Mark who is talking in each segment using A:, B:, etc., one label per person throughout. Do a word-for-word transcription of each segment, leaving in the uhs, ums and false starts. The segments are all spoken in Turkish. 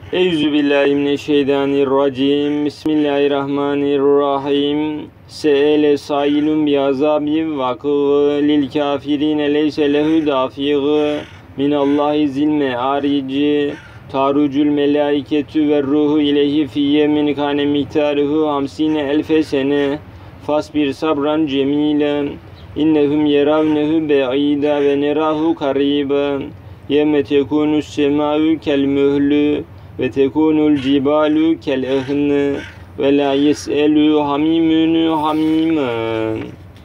A: Euzubillahimineşşeytanirracim. Bismillahirrahmanirrahim. Se'ele sailun bi azabin vakı lil kafirine leyse lehu dafiğı minallahi zil me'arici tarucul melaiketü ve ruhu ileyhi fiyye min kane miktaruhu hamsine elfe sene fasbir sabran cemilen innehum yeravnehu be'ida ve nerahu kariben yemme tekunus semâ'u kel mühlü ve tekunul cibalu kel ehni ve la yes'elu hamimunu hamimen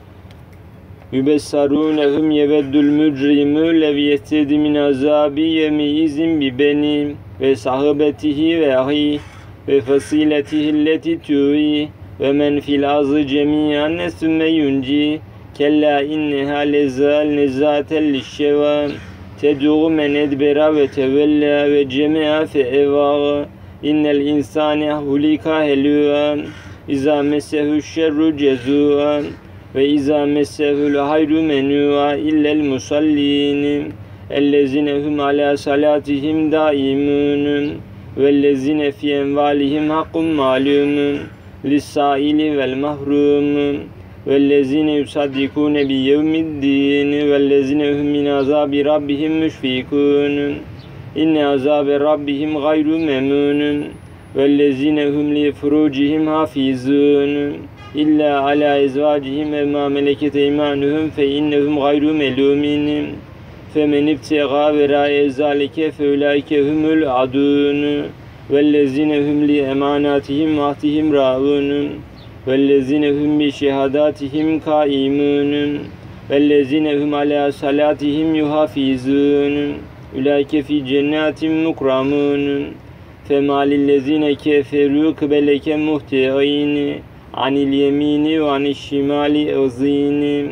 A: yübessarûnehum yeveddül mücrimü lev yehtedi min azabi yemiyizin bi benim ve sahibetihi ve ahi ve fasiletihi leti tü'i ve men fil azı cemiyan sümme yunci kella inneha lezal nezatel lişşevam ted'u men edbera ve tevella ve cemi'a fe evâ innel insâne hulika helûan izâ messehu şerru cezûan ve izâ messehul hayru menûa illel musallîn ellezine hum alâ salâtihim dâimûn vellezine fî envâlihim hakkun mâlûmun lissâili vel mahrum vellezine yusaddikûne bi yevmiddîn vellezine hum min azâbi rabbihim müşfikûn inne azâbe rabbihim gayru memnûn vellezine hum li furûcihim hafîzûn illa ala ezvacihim ve ma meleket eymanuhum fe innehum gayru melûmin femen ibtegâ verâe zâlike fe ulaike humul adûn vellezine hum li emanatihim ve ahdihim râûn vellezine hum bi şehadâtihim kâimûn vellezine hum alâ salâtihim yuhafîzûn ulaike fî cennetin mukramûn femalillezine keferû kıbeleke muhteîn anil yemini ve anil şimali ezîn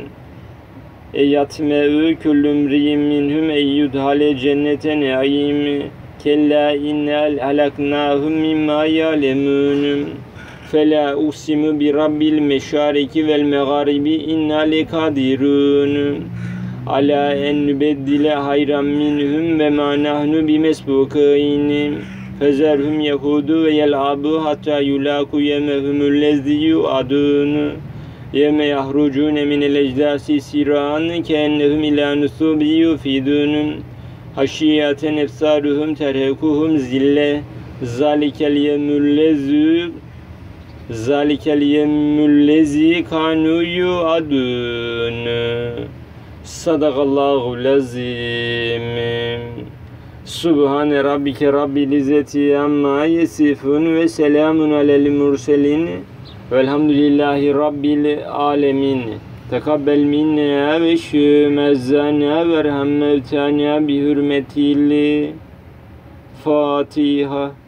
A: eyatme'u küllümriyin minhum eyyudhale cennete ne'im kella innel halaknâhum mimma ya'lemûn fela uksimu bi rabbil meşariki vel meğaribi inna lekadirûn ala en nübeddile hayran minhum ve ma nahnu bimesbukîn fezerhum yehudu ve yel'abu hatta yulaku yemehumul lezzi yu'adun yeme yahrucune minel ecdasi siran keennehum ila nusubi yufidun haşiyaten efsaruhum terhekuhum zille zalikel yemul lezzi zalikel yemul lezzi kanu yu'adun sadakallahu lazim. Subhane rabbike rabbil izzeti amma yesifun ve selamun alel murselin velhamdülillahi rabbil alemin. Tekabbel minna ve şümezzana ve erham mevtana bi hürmetil Fatiha.